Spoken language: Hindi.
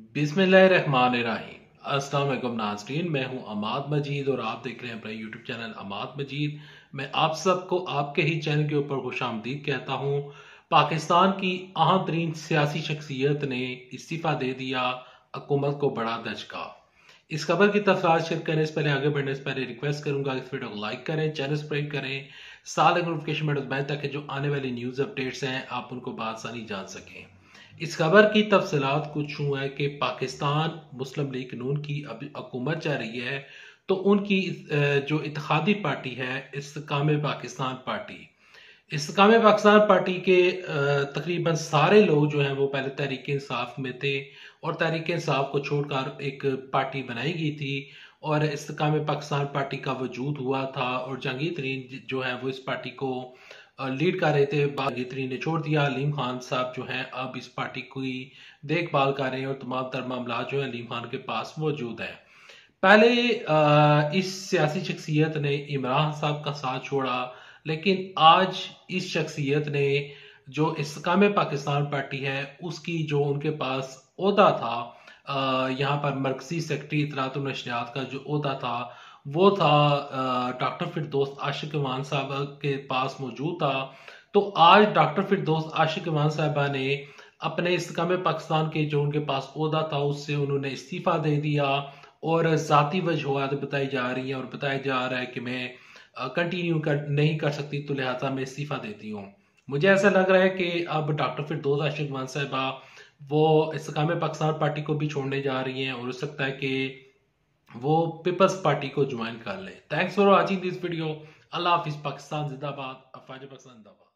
बिस्मिल्लाहिर्रहमानिर्रहीम। अस्सलाम वालेकुम नाज़रीन, मैं हूं अमाद मजीद और आप देख रहे हैं अपना यूट्यूब चैनल अमाद मजीद। मैं आप सबको आपके ही चैनल के ऊपर खुशामदीद कहता हूं। पाकिस्तान की अहम तरीन सियासी शख्सियत ने इस्तीफ़ा दे दिया, हुकूमत को बड़ा धचका। इस खबर की तफसीलात शेयर करने से पहले, आगे बढ़ने से पहले रिक्वेस्ट करूंगा कि इस वीडियो को लाइक करें, चैनल सब्सक्राइब करें, साल नोटिफिकेशन बटन दबाएं ताकि जो आने वाली न्यूज़ अपडेट्स हैं आप उनको बआसानी जान सकें। इस खबर की तफसीलात कुछ यूं है कि पाकिस्तान मुस्लिम लीग नून की अभी हुकूमत जा रही है, तो उनकी जो इत्तेहादी पार्टी है इस्तेकाम पाकिस्तान पार्टी, इस्तेकाम पाकिस्तान पार्टी के तकरीबन सारे लोग जो हैं वो पहले तहरीक इंसाफ में थे और तहरीक इंसाफ को छोड़कर एक पार्टी बनाई गई थी और इस्तेकाम पाकिस्तान पार्टी का वजूद हुआ था और जहांगीर तरीन जो है वो इस पार्टी को लीड कर रहे थे। जहांगीर तरीन ने छोड़ दिया। अलीम खान साहब जो हैं अब इस पार्टी की देखभाल कर रहे हैं और तमाम तर मामला जो है अलीम खान के पास मौजूद है। पहले इस सियासी शख्सियत ने इमरान साहब का साथ छोड़ा, लेकिन आज इस शख्सियत ने जो इस्तेकाम पाकिस्तान पार्टी है उसकी जो उनके पास ओहदा था, यहाँ पर मरकजी सेक्रेटरी इत्तलात और नशरियात का जो ओहदा था वो था डॉक्टर फिरदौस आशिक ईमान साहब के पास मौजूद था। तो आज डॉक्टर फिरदौस आशिक ईमान साहबा ने अपने इस्तेकाम पाकिस्तान के जो उनके पास ओहदा था उससे उन्होंने इस्तीफा दे दिया और जाती वजूहत बताई जा रही हैं और बताया जा रहा है कि मैं कंटिन्यू नहीं कर सकती, तो लिहाजा मैं इस्तीफा देती हूँ। मुझे ऐसा लग रहा है कि अब डॉक्टर फिरदौस आशिक ईमान साहबा वो इस्तेकाम पाकिस्तान पार्टी को भी छोड़ने जा रही हैं और हो सकता है कि वो पीपल्स पार्टी को ज्वाइन कर ले। Thanks for watching this video. Allah हाफिज। पाकिस्तान जिंदाबाद। अफवाज पाकिस्तान जिंदाबाद।